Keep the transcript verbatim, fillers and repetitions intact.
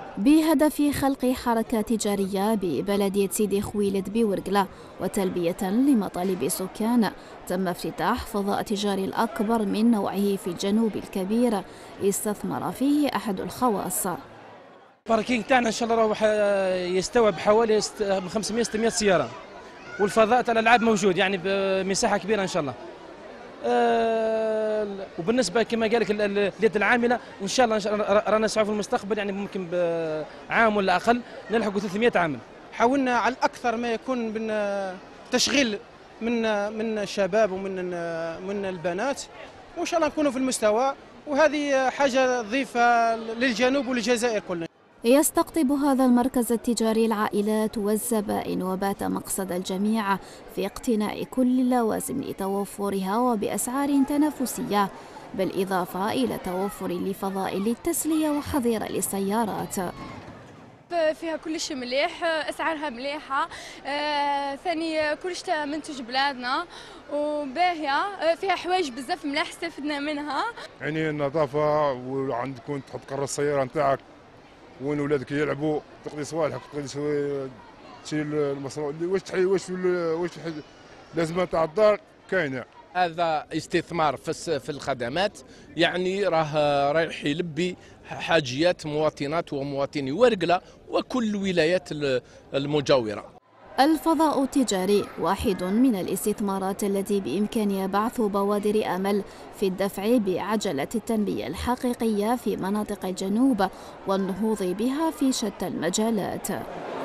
بهدف خلق حركة تجارية ببلدية سيدي خويلد بورقلة وتلبية لمطالب السكان، تم افتتاح فضاء تجاري الأكبر من نوعه في الجنوب الكبير استثمر فيه أحد الخواص. الباركينج تاعنا ان شاء الله راح يستوعب حوالي خمسمائة ستمائة سياره، والفضاء تاع الالعاب موجود يعني بمساحه كبيره ان شاء الله. أه وبالنسبه كما قال لك اليد العامله ان شاء الله رانا نسعى في المستقبل يعني ممكن بعام ولا اقل نلحقوا ثلاثمائة عامل. حاولنا على الاكثر ما يكون من تشغيل من من الشباب ومن من البنات، وان شاء الله نكونوا في المستوى، وهذه حاجه ضيفه للجنوب وللجزائر كلنا. يستقطب هذا المركز التجاري العائلات والزبائن، وبات مقصد الجميع في اقتناء كل اللوازم لتوفرها وبأسعار تنافسية، بالإضافة إلى توفر لفضاء للتسلية وحظيرة للسيارات. فيها كل شيء مليح، اسعارها مليحه، آه، ثاني كل شيء منتج بلادنا وباهيه، فيها حوايج بزاف ملاح استفدنا منها. يعني النظافه، وعندكم تحط كره السياره نتاعك وين ولادك يلعبوا، تقضي صوالحك، تقضي تشيل المصروف اللي واش تحي واش واش لازم تاع الدار كاينه. هذا استثمار في الخدمات، يعني راه رايح يلبي حاجيات مواطنات ومواطني ورقلة وكل الولايات المجاورة. الفضاء التجاري واحد من الاستثمارات التي بإمكانها بعث بوادر أمل في الدفع بعجلة التنمية الحقيقية في مناطق الجنوب والنهوض بها في شتى المجالات.